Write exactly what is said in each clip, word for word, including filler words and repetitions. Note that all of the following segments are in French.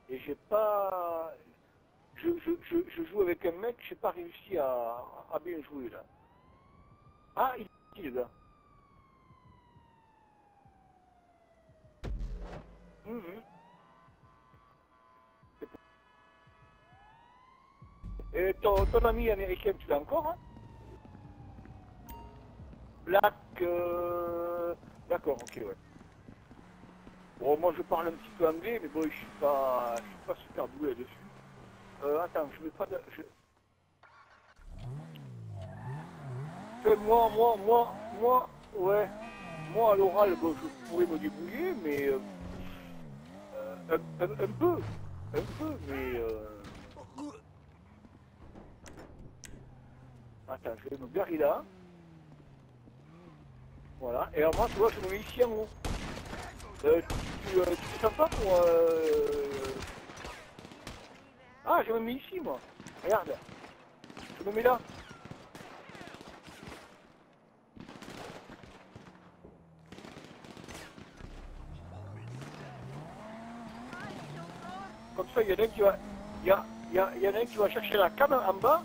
Et j'ai pas... Je, je, je, je joue avec un mec, j'ai pas réussi à, à bien jouer là. Ah, il est ici le gars. Mmh, mmh. Et ton, ton ami américain, tu l'as encore, hein? Black... Euh... D'accord, ok, ouais. Bon, moi je parle un petit peu anglais, mais bon, je suis pas, je suis pas super doué dessus. Euh, attends, je vais pas de... Je... Enfin, moi, moi, moi, moi, ouais. Moi, à l'oral, bon, je pourrais me débrouiller, mais... Euh, euh, un, un, un peu. Un peu, mais... Euh... Attends, je vais me garer là. Voilà. Et alors moi, tu vois, je me mets ici en haut. Euh, tu, euh, tu fais sympa pour... Euh... Ah, je me mets ici, moi. Regarde. Je me mets là. Comme ça, il y en a un qui va... Il y, a, il, y a, il y en a un qui va chercher la cam en bas.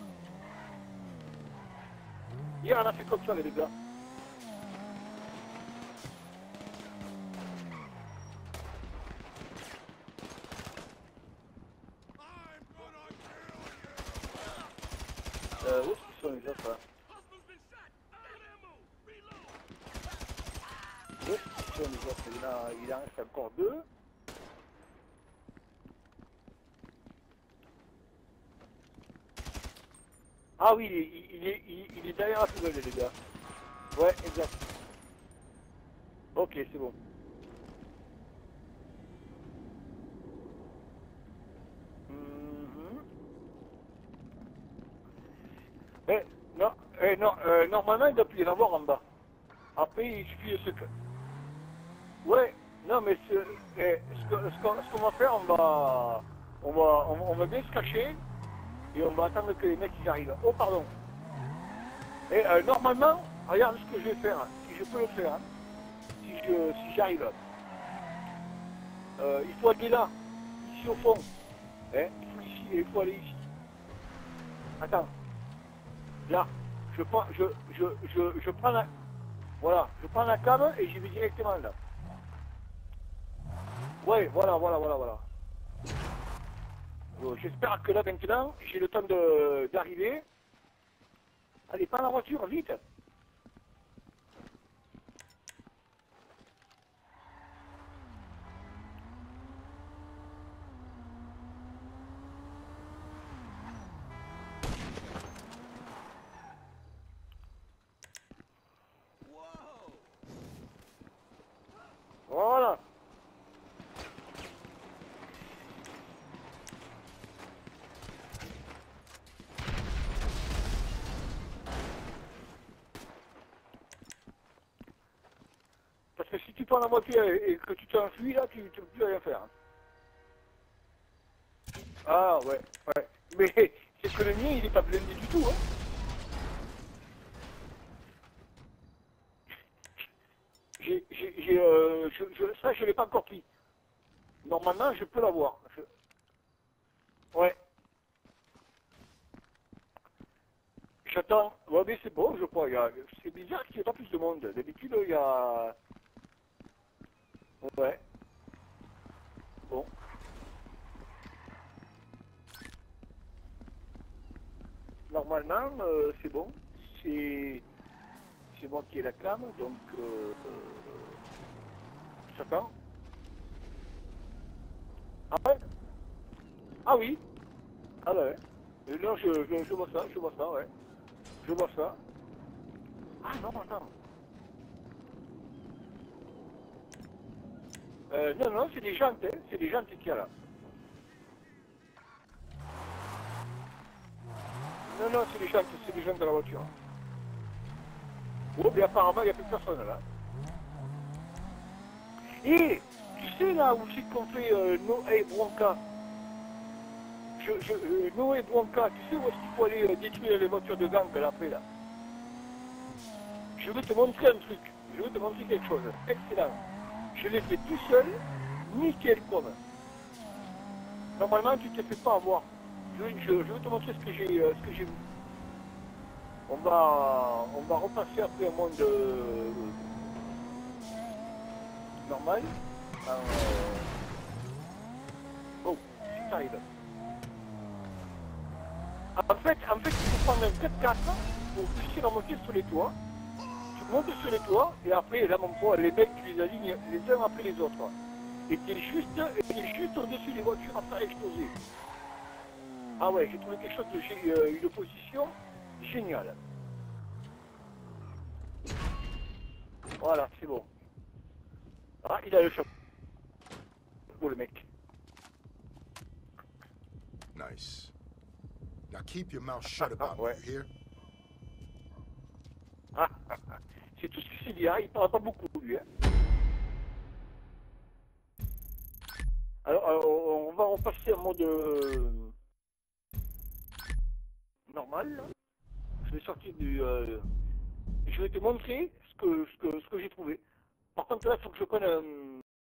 Hier, on a fait comme ça, les gars. Euh, où est-ce qu'ils sont, les autres, là? Où est-ce qu'ils sont, les autres? Il en, il en reste encore deux. Ah oui, il est, il est, il est, il est derrière la poubelle, les gars. Ouais, exact. Ok, c'est bon. Mm-hmm. Eh, non, eh, non euh, normalement, il doit plus y en avoir en bas. Après, il suffit de se... Ouais, non, mais ce, eh, ce qu'on ce qu'on- ce qu'on va faire, on va, on, va, on, on va bien se cacher et on va attendre que les mecs ils arrivent. Oh, pardon. Et euh, normalement, regarde ce que je vais faire, si je peux le faire, hein, si je, si j'arrive. Euh, il faut aller là, ici au fond. Hein, il faut ici, il faut aller ici. Attends, là, je prends, je, je, je, je prends la, voilà, je prends la cam et j'y vais directement là. Ouais, voilà, voilà, voilà, voilà. Bon, j'espère que là maintenant, j'ai le temps de d'arriver. Allez, prends la voiture, vite. Voilà. Parce que si tu prends la voiture et, et que tu t'enfuis là, tu ne peux plus rien faire. Ah ouais, ouais. Mais c'est que le mien, il n'est pas blindé du tout, hein. J'ai, j'ai, j'ai, euh, je, je, ça, je ne l'ai pas encore pris. Normalement, je peux l'avoir. Je... Ouais. J'attends. Ouais, mais c'est bon, je crois. Il y a... C'est bizarre qu'il n'y ait pas plus de monde. D'habitude, il y a... Ouais. Bon. Normalement, euh, c'est bon. C'est... C'est moi qui ai la cam, donc... Euh... J'attends. Ah ouais? Ah oui. Ah ouais. Et non, je, je, je vois ça, je vois ça, ouais. Je vois ça. Ah non, attends. Euh, non, non, c'est des jantes, hein. C'est des jantes qu'il y a là. Non, non, c'est des jantes, c'est des jantes de la voiture. Oh, mais apparemment, il n'y a plus personne là. Et, tu sais là où c'est qu'on fait euh, Noé Bronca? Je, je, euh, Noé Bronca, tu sais où est-ce qu'il faut aller euh, détruire les voitures de gang là, après là? Je vais te montrer un truc. Je vais te montrer quelque chose. Excellent. Je l'ai fait tout seul, nickel comme. normalement, tu te fais pas avoir. Je, je, je vais te montrer ce que j'ai euh, ce que j'ai vu. On va, on va repasser après un monde euh, normal. Euh, oh, c'est ça, il est. En fait, en fait, il faut prendre un quatre quatre pour puisser la montée sur les toits. Tu montes sur les toits et après, là, mon poids, les mecs, tu les alignes les uns après les autres. Et tu es juste, et juste au-dessus des voitures à faire exploser. Ah ouais, j'ai trouvé quelque chose de gé- euh, une position géniale. Voilà, c'est bon. Ah, il a le chapeau, le mec. Nice. Now keep your mouth shut Ah, about ouais. me, you hear? Ah, ah, ah. C'est tout ce qu'il s'est dit, hein. Il parle pas beaucoup, lui. Hein. Alors, euh, on va repasser en mode euh, normal. Là. Je vais sortir du... Euh, je vais te montrer ce que, ce que, ce que j'ai trouvé. Par contre, là, il faut que je prenne un...